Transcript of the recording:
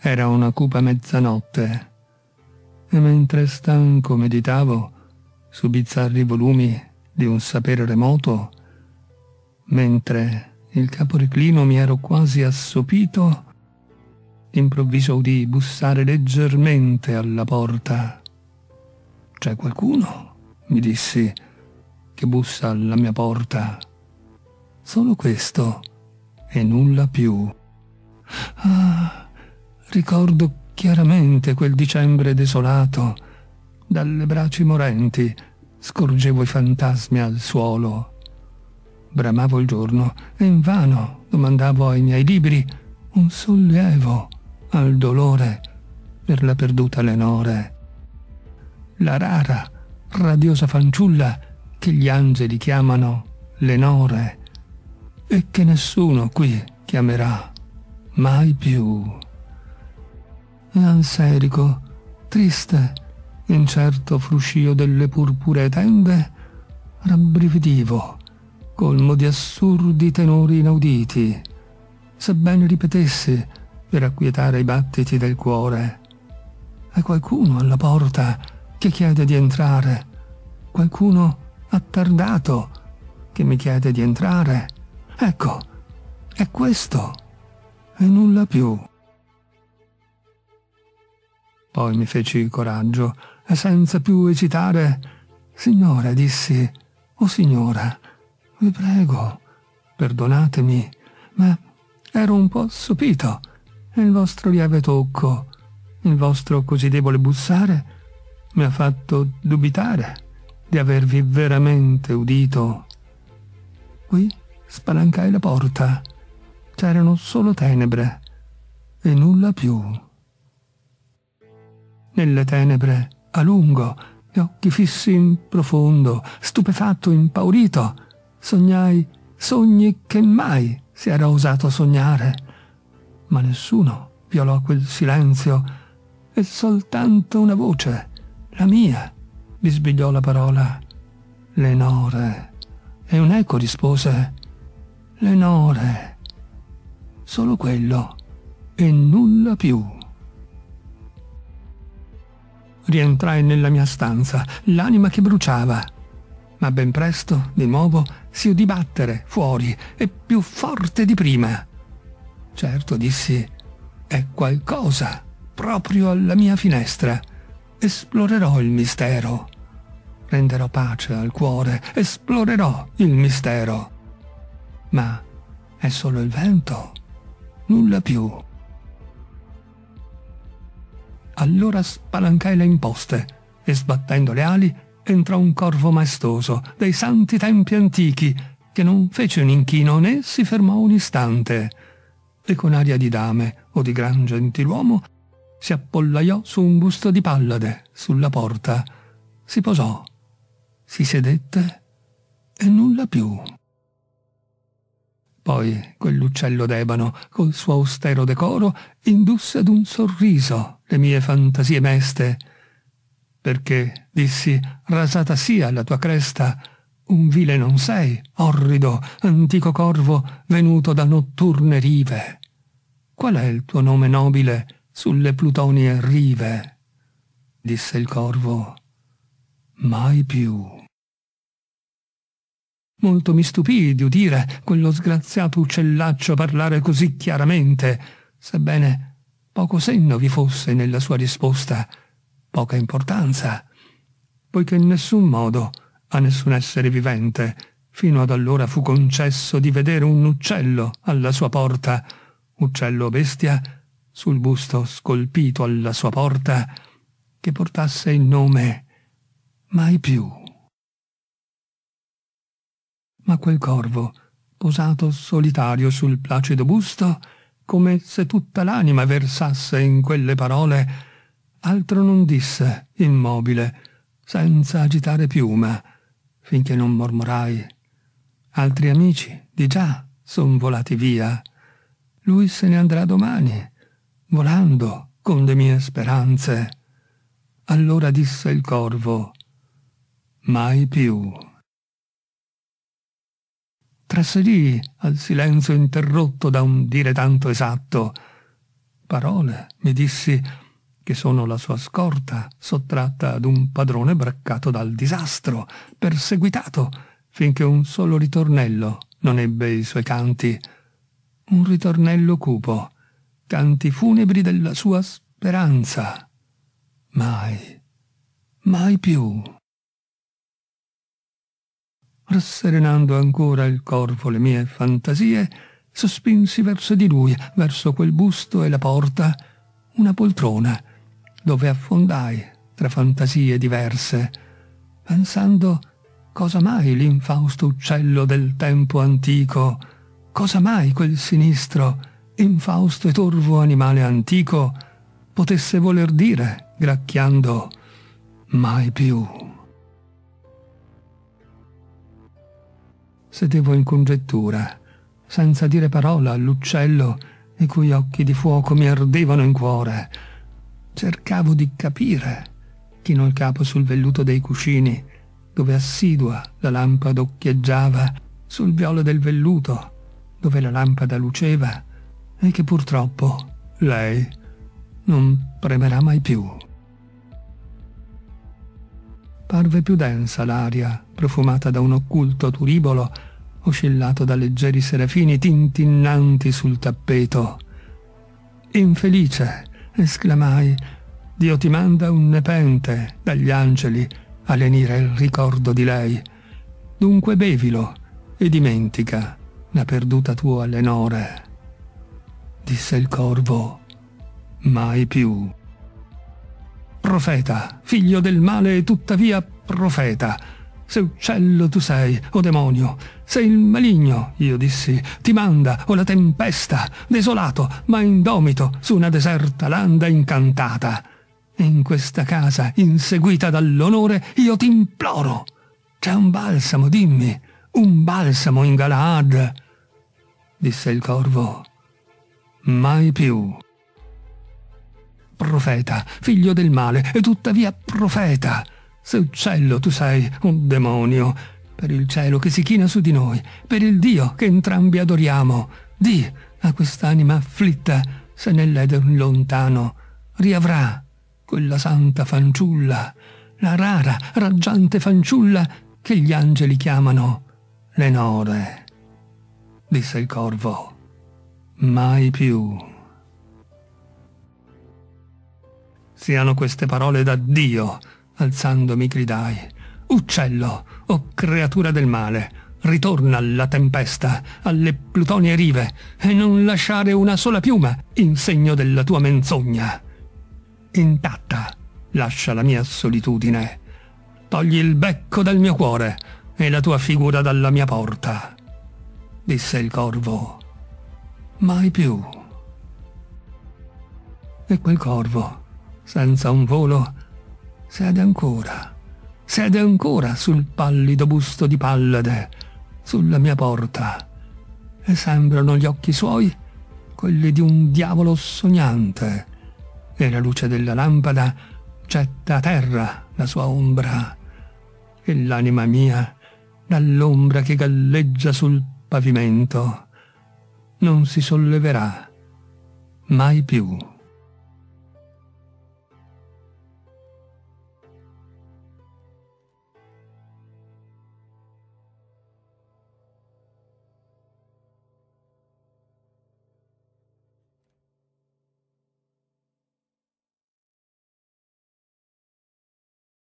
Era una cupa mezzanotte, e mentre stanco meditavo su bizzarri volumi di un sapere remoto, mentre il caporiclino mi ero quasi assopito, d'improvviso udii bussare leggermente alla porta. «C'è qualcuno?» mi dissi, «che bussa alla mia porta. Solo questo e nulla più». Ah, ricordo chiaramente quel dicembre desolato. Dalle braci morenti scorgevo i fantasmi al suolo. Bramavo il giorno e invano domandavo ai miei libri un sollievo al dolore per la perduta Lenore, la rara, radiosa fanciulla che gli angeli chiamano Lenore e che nessuno qui chiamerà mai più. E Anserico, triste, incerto fruscio delle purpuree tende, rabbrividivo, colmo di assurdi tenori inauditi, sebbene ripetessi per acquietare i battiti del cuore. È qualcuno alla porta che chiede di entrare, qualcuno attardato che mi chiede di entrare. Ecco, è questo e nulla più. Poi mi feci coraggio e senza più esitare: «Signore», dissi, «oh signora, vi prego, perdonatemi, ma ero un po' assopito e il vostro lieve tocco, il vostro così debole bussare mi ha fatto dubitare di avervi veramente udito». Qui spalancai la porta. C'erano solo tenebre e nulla più. Nelle tenebre, a lungo, gli occhi fissi in profondo, stupefatto, impaurito, sognai sogni che mai si era osato sognare. Ma nessuno violò quel silenzio e soltanto una voce, la mia, bisbigliò la parola «Lenore». E un eco rispose «Lenore». Solo quello e nulla più. Rientrai nella mia stanza, l'anima che bruciava, ma ben presto, di nuovo, si udì battere fuori e più forte di prima. Certo, dissi, è qualcosa proprio alla mia finestra. Esplorerò il mistero. Renderò pace al cuore, esplorerò il mistero. Ma è solo il vento, nulla più. Allora spalancai le imposte e, sbattendo le ali, entrò un corvo maestoso dei santi tempi antichi che non fece un inchino né si fermò un istante e con aria di dame o di gran gentiluomo si appollaiò su un busto di Pallade sulla porta, si posò, si sedette e nulla più. Poi quell'uccello d'ebano, col suo austero decoro, indusse ad un sorriso le mie fantasie meste, perché, dissi, rasata sia la tua cresta, un vile non sei, orrido, antico corvo venuto da notturne rive. Qual è il tuo nome nobile sulle plutonie rive? Disse il corvo, mai più. Molto mi stupii di udire quello sgraziato uccellaccio parlare così chiaramente, sebbene poco senno vi fosse nella sua risposta, poca importanza, poiché in nessun modo a nessun essere vivente fino ad allora fu concesso di vedere un uccello alla sua porta, uccello o bestia, sul busto scolpito alla sua porta, che portasse il nome mai più. Ma quel corvo, posato solitario sul placido busto, come se tutta l'anima versasse in quelle parole, altro non disse, immobile, senza agitare piuma, finché non mormorai. Altri amici, di già, son volati via. Lui se ne andrà domani, volando con le mie speranze. Allora disse il corvo, mai più. Trasserì al silenzio interrotto da un dire tanto esatto. parole, mi dissi, che sono la sua scorta, sottratta ad un padrone braccato dal disastro, perseguitato, finché un solo ritornello non ebbe i suoi canti. Un ritornello cupo, canti funebri della sua speranza. Mai, mai più. Rasserenando ancora il corpo le mie fantasie, sospinsi verso di lui, verso quel busto e la porta, una poltrona, dove affondai tra fantasie diverse, pensando cosa mai l'infausto uccello del tempo antico, cosa mai quel sinistro, infausto e torvo animale antico potesse voler dire, gracchiando, mai più. Sedevo in congettura, senza dire parola all'uccello i cui occhi di fuoco mi ardevano in cuore. Cercavo di capire, chino il capo sul velluto dei cuscini, dove assidua la lampada occhieggiava, sul viola del velluto, dove la lampada luceva, e che purtroppo lei non premerà mai più. Parve più densa l'aria, profumata da un occulto turibolo, oscillato da leggeri serafini tintinnanti sul tappeto. Infelice, esclamai, Dio ti manda un nepente dagli angeli a lenire il ricordo di lei. Dunque bevilo e dimentica la perduta tua Lenore. Disse il corvo, mai più. Profeta, figlio del male e tuttavia profeta, se uccello tu sei, o demonio, se il maligno, io dissi, ti manda, o la tempesta, desolato ma indomito su una deserta landa incantata. In questa casa, inseguita dall'onore, io ti imploro. C'è un balsamo, dimmi, un balsamo in Galaad. Disse il corvo, mai più. Profeta, figlio del male, e tuttavia profeta, se uccello tu sei, un demonio, per il cielo che si china su di noi, per il Dio che entrambi adoriamo, di a quest'anima afflitta, se nell'Eden lontano riavrà quella santa fanciulla, la rara, raggiante fanciulla che gli angeli chiamano Lenore. Disse il corvo, mai più. Siano queste parole da Dio, alzandomi gridai. Uccello, o creatura del male, ritorna alla tempesta, alle plutonie rive, e non lasciare una sola piuma in segno della tua menzogna. Intatta lascia la mia solitudine. Togli il becco dal mio cuore e la tua figura dalla mia porta. Disse il corvo, mai più. E quel corvo, senza un volo, sede ancora sul pallido busto di Pallade, sulla mia porta, e sembrano gli occhi suoi quelli di un diavolo sognante, e la luce della lampada getta a terra la sua ombra, e l'anima mia, dall'ombra che galleggia sul pavimento, non si solleverà mai più.